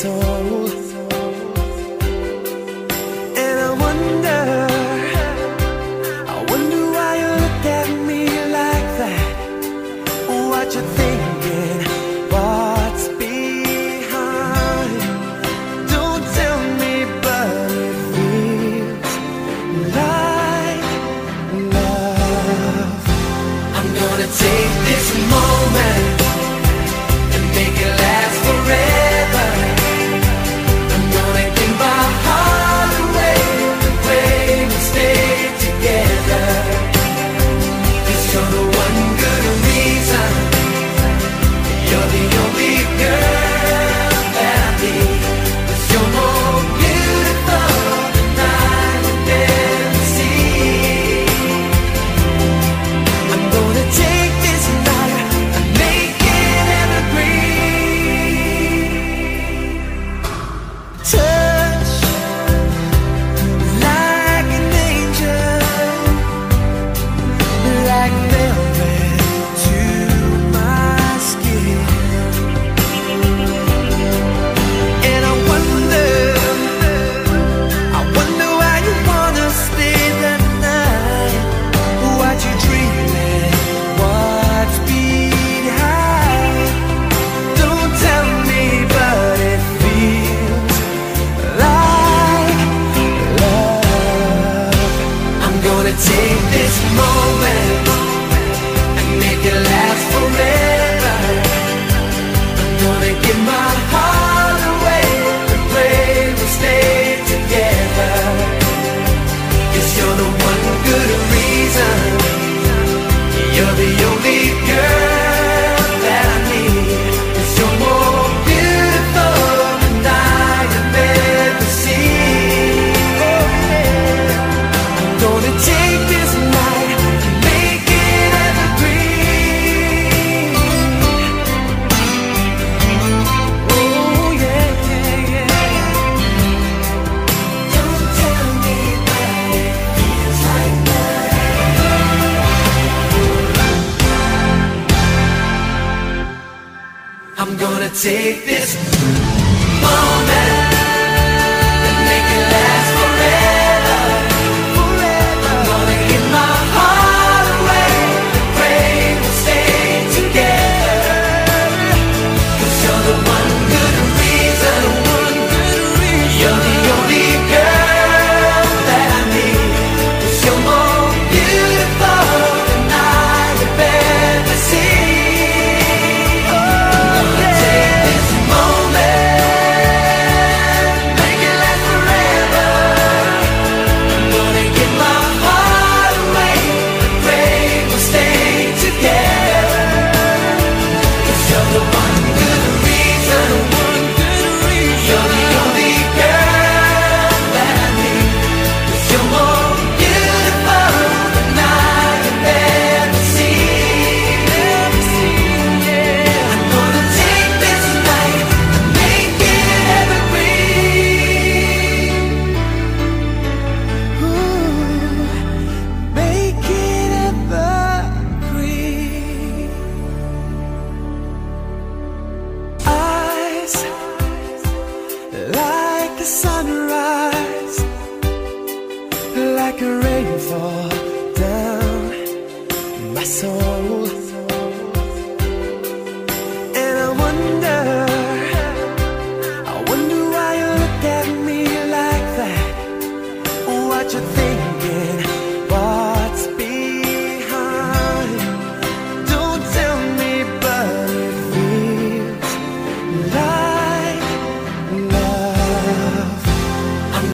soul. And I wonder why you look at me like that. What you thinking? What's behind? Don't tell me, but it feels like love. I'm gonna take this moment and make it last forever. I'm gonna give my heart away and pray we stay together. 'Cause you're the one good reason. You're the only girl that I need. 'Cause you're more beautiful than I could ever see. I'm gonna take this night and make it evergreen. Touch like an angel, like velvet to my skin. And I wonder why you wanna stay the night. What you dreaming? What's behind? Don't tell me, but it feels like love. I'm gonna take this moment and make it last forever. I'm gonna give my heart away and pray we'll stay together. 'Cause you're the one good reason. You're the only girl that I need. 'Cause you're more beautiful than I have ever seen. Oh yeah. I'm gonna take this night and make it evergreen. Oh yeah, yeah, yeah. Don't tell me that it feels like that. I'm gonna take this moment and make it last forever. Forever. I'm gonna give my heart away and pray we'll stay together. 'Cause you're the one good reason. You're the only girl that I need. 'Cause you're more beautiful than I have ever seen. I'm gonna take this moment, make it last forever. I'm gonna give my heart away and pray we'll stay together. 'Cause you're the one good reason. You're the only girl that I need. 'Cause you're more beautiful than I have ever seen. I'm gonna take this night and make it evergreen. Ooh, make it evergreen. Eyes like the sunrise, like a rainfall down my soul.